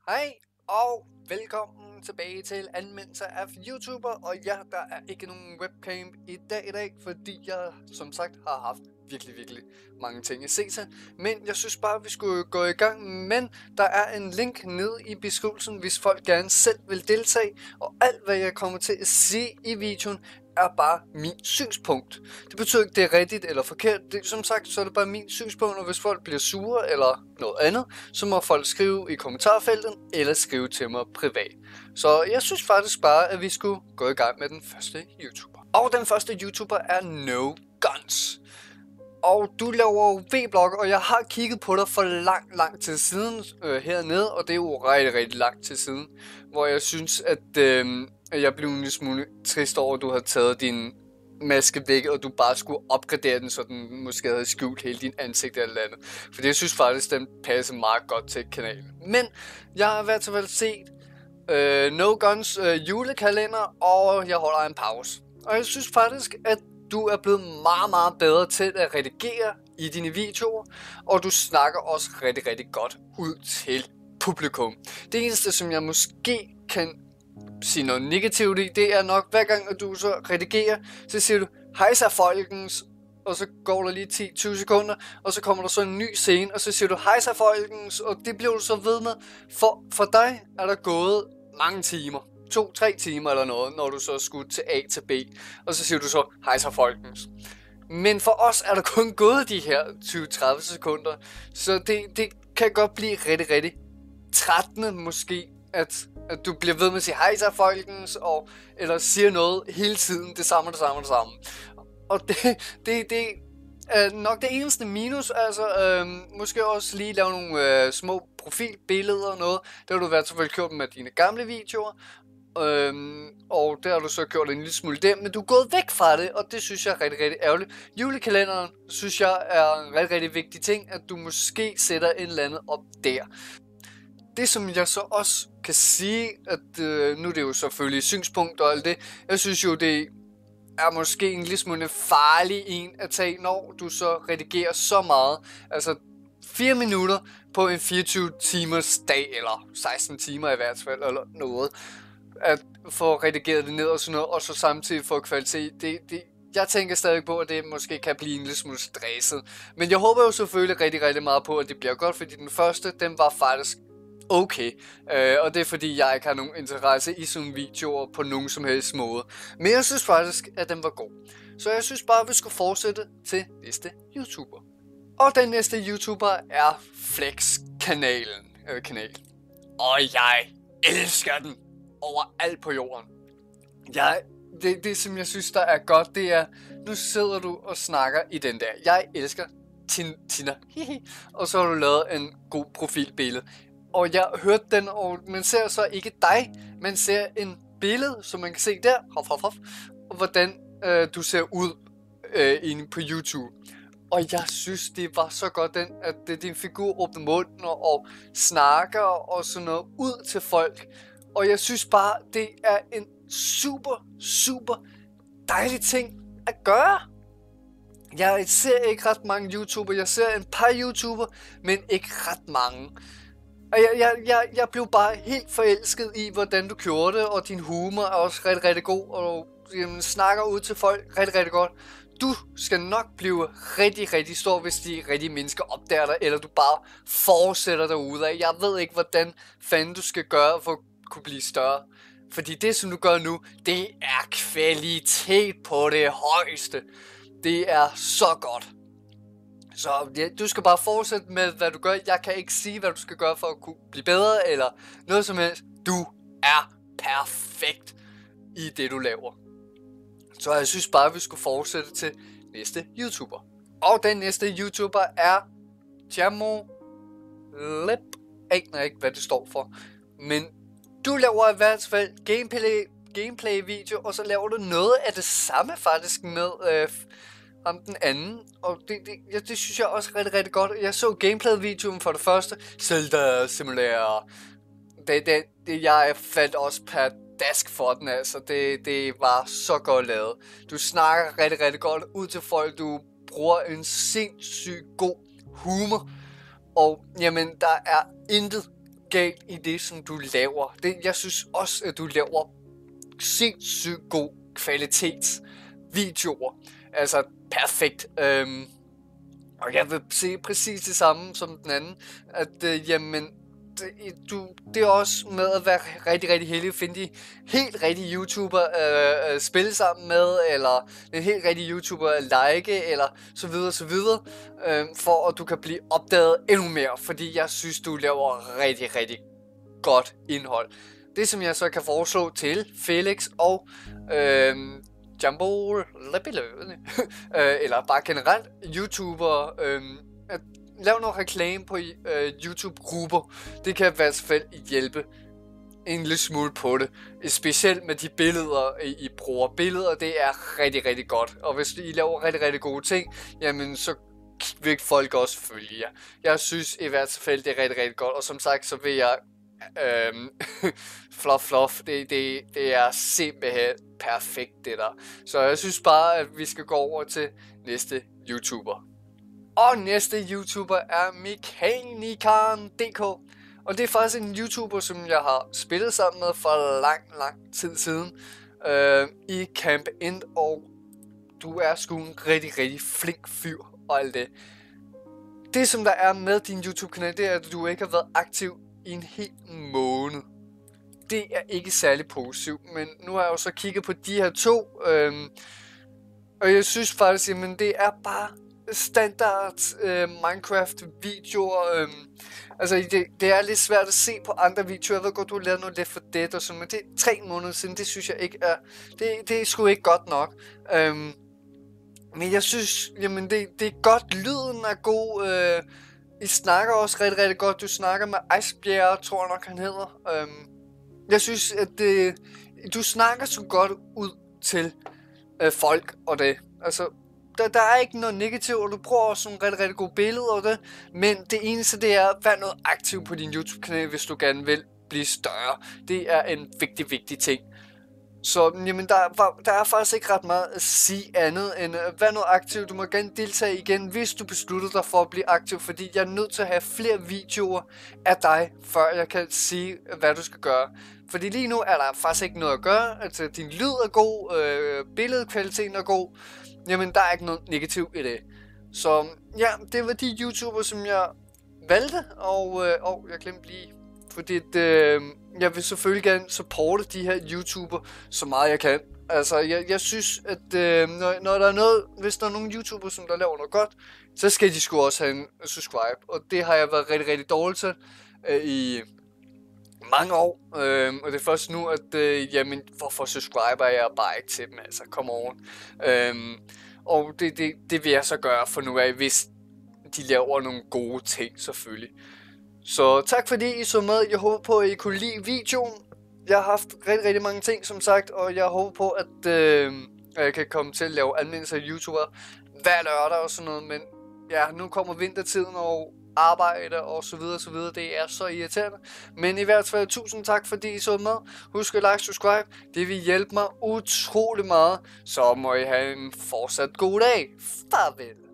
Hej og velkommen tilbage til anmeldelser af YouTuber. Og ja, der er ikke nogen webcam i dag, fordi jeg som sagt har haft virkelig mange ting at se til. Men jeg synes bare, vi skulle gå i gang. Men der er en link nede i beskrivelsen, hvis folk gerne selv vil deltage. Og alt hvad jeg kommer til at sige i videoen er bare min synspunkt. Det betyder ikke, det er rigtigt eller forkert. Som sagt, så er det bare min synspunkt, og hvis folk bliver sure eller noget andet, så må folk skrive i kommentarfeltet eller skrive til mig privat. Så jeg synes faktisk bare, at vi skulle gå i gang med den første YouTuber. Og den første YouTuber er No Guns. Og du laver jo V-blog, og jeg har kigget på dig for lang tid siden hernede, og det er jo rigtig lang tid siden, hvor jeg synes, at jeg blev en lille smule trist over, at du havde taget din maske væk, og du bare skulle opgradere den, så den måske havde skjult hele din ansigt eller andet. For jeg synes faktisk, den passer meget godt til kanalen. Men jeg har i hvert fald set No Guns julekalender, og jeg holder en pause. Og jeg synes faktisk, at du er blevet meget bedre til at redigere i dine videoer, og du snakker også rigtig godt ud til publikum. Det eneste, som jeg måske kan sige noget negativt i, det er nok, hver gang at du så redigerer, så siger du, hej så folkens, og så går der lige 10-20 sekunder, og så kommer der så en ny scene, og så siger du, hej så folkens, og det bliver du så ved med. For dig er der gået mange timer. 2-3 timer eller noget, når du så er skudt til A til B, og så siger du så, hej så folkens. Men for os er der kun gået de her 20-30 sekunder, så det kan godt blive rigtig trættende måske, at du bliver ved med at sige, hej så folkens, eller siger noget hele tiden, det samme. Og det er nok det eneste minus, altså måske også lige lave nogle små profilbilleder og noget. Det har du i hvert fald gjort med dine gamle videoer. Og der har du så gjort en lille smule der, men du er gået væk fra det, og det synes jeg er rigtig ærgerligt. Julekalenderen synes jeg er en rigtig vigtig ting, at du måske sætter en eller andet op der. Det som jeg så også kan sige, at nu er det jo selvfølgelig synspunkt og alt det, jeg synes jo det er måske en lille smule farlig en at tage, når du så redigerer så meget. Altså 4 minutter på en 24 timers dag, eller 16 timer i hvert fald, eller noget. At få redigeret det ned og sådan noget, og så samtidig få kvalitet. Jeg tænker stadig på, at det måske kan blive en lille smule stresset. Men jeg håber jo selvfølgelig rigtig meget på, at det bliver godt, fordi den første, den var faktisk okay. Og det er fordi, jeg ikke har nogen interesse i sådan videoer på nogen som helst måde. Men jeg synes faktisk, at den var god. Så jeg synes bare, at vi skulle fortsætte til næste YouTuber. Og den næste YouTuber er Flex-kanalen. Og jeg elsker den overalt på jorden. Det som jeg synes, der er godt, det er, nu sidder du og snakker i den der. Jeg elsker Tina. Og så har du lavet en god profilbillede. Og jeg hørte den, og man ser så ikke dig, man ser en billede, som man kan se der, og hvordan du ser ud inde på YouTube. Og jeg synes, det var så godt, at din figur åbner munden og snakker og sådan noget ud til folk. Og jeg synes bare, det er en super dejlig ting at gøre. Jeg ser ikke ret mange YouTuber. Jeg ser en par YouTuber, men ikke ret mange. Og jeg blev bare helt forelsket i, hvordan du gjorde det, og din humor er også rigtig god, og du snakker ud til folk rigtig godt. Du skal nok blive rigtig stor, hvis de rigtige mennesker opdager dig, eller du bare fortsætter derude af. Jeg ved ikke, hvordan fanden du skal gøre for at kunne blive større. Fordi det, som du gør nu, det er kvalitet på det højeste. Det er så godt. Så ja, du skal bare fortsætte med, hvad du gør. Jeg kan ikke sige, hvad du skal gøre for at kunne blive bedre, eller noget som helst. Du er perfekt i det, du laver. Så jeg synes bare, vi skulle fortsætte til næste YouTuber. Og den næste YouTuber er Jamo Lip. Jeg aner ikke, hvad det står for. Men du laver i hvert fald gameplay video, og så laver du noget af det samme faktisk med om den anden. Og det synes jeg også rigtig godt. Jeg så gameplay-videoen for det første. Zelda Simulator. Jeg faldt også dask for den, altså. Det var så godt lavet. Du snakker rigtig godt ud til folk. Du bruger en sindssygt god humor. Og jamen, der er intet galt i det, som du laver. Jeg synes også, at du laver sindssygt god kvalitetsvideoer. Altså perfekt. Og jeg vil sige præcis det samme som den anden. At jamen, det er også med at være rigtig, rigtig heldig at finde de helt rigtige YouTuber spille sammen med, eller en helt rigtig YouTuber at like, eller så videre, så videre, for at du kan blive opdaget endnu mere, fordi jeg synes, du laver rigtig, rigtig godt indhold. Det, som jeg så kan foreslå til Felix og Jumbo eller bare generelt YouTuber, at lave noget reklame på YouTube-grupper. Det kan i hvert fald hjælpe en lille smule på det. Specielt med de billeder, I bruger. Billeder, det er rigtig, rigtig godt. Og hvis I laver rigtig, rigtig gode ting, jamen så vil folk også følge jer. Jeg synes i hvert fald, det er rigtig, rigtig godt. Og som sagt, så vil jeg fluff. Det er simpelthen perfekt, det der. Så jeg synes bare, at vi skal gå over til næste YouTuber. Og næste YouTuber er Mekanikeren.dk. Og det er faktisk en YouTuber, som jeg har spillet sammen med for lang tid siden i Camp End. Og du er sgu en rigtig, rigtig flink fyr og alt det. Det, som der er med din YouTube-kanal, det er, at du ikke har været aktiv i en hel måned. Det er ikke særlig positivt, men nu har jeg jo så kigget på de her to, og jeg synes faktisk, at det er bare standard Minecraft-videoer. Altså, det er lidt svært at se på andre videoer. Jeg ved godt, du har lavet noget lidt for det og sådan, men det er 3 måneder siden, det synes jeg ikke er... Det er sgu ikke godt nok. Men jeg synes, jamen det er godt, lyden er god. I snakker også rigtig, rigtig godt. Du snakker med Icebjerg, tror jeg nok han hedder. Jeg synes, at du snakker så godt ud til folk og det. Altså, der er ikke noget negativt, og du bruger også nogle rigtig, rigtig gode billeder og det. Men det eneste, det er at være noget aktiv på din YouTube-kanal, hvis du gerne vil blive større. Det er en vigtig ting. Så jamen, der er faktisk ikke ret meget at sige andet end vær noget aktiv. Du må gerne deltage igen, hvis du beslutter dig for at blive aktiv, fordi jeg er nødt til at have flere videoer af dig, før jeg kan sige, hvad du skal gøre. Fordi lige nu er der faktisk ikke noget at gøre. Altså, din lyd er god, billedkvaliteten er god. Jamen, der er ikke noget negativt i det. Så ja, det var de YouTuber, som jeg valgte, og jeg glemte lige... Fordi jeg vil selvfølgelig gerne supporte de her YouTuber så meget jeg kan. Altså, jeg synes, at når der er noget, hvis der er nogle YouTuber, som der laver noget godt, så skal de sgu også have en subscribe. Og det har jeg været rigtig, rigtig dårlig til i mange år. Og det er først nu, at jamen, hvorfor subscriber jeg bare ikke til dem? Altså, come on. Og det vil jeg så gøre for nu af, hvis de laver nogle gode ting, selvfølgelig. Så tak fordi I så med. Jeg håber på, at I kunne lide videoen. Jeg har haft rigtig, rigtig mange ting, som sagt, og jeg håber på, at jeg kan komme til at lave anmeldelser af YouTuber hver lørdag og sådan noget. Men ja, nu kommer vintertiden og arbejde og så videre, Det er så irriterende. Men i hvert fald, tusind tak fordi I så med. Husk at like, subscribe. Det vil hjælpe mig utrolig meget. Så må I have en fortsat god dag. Farvel.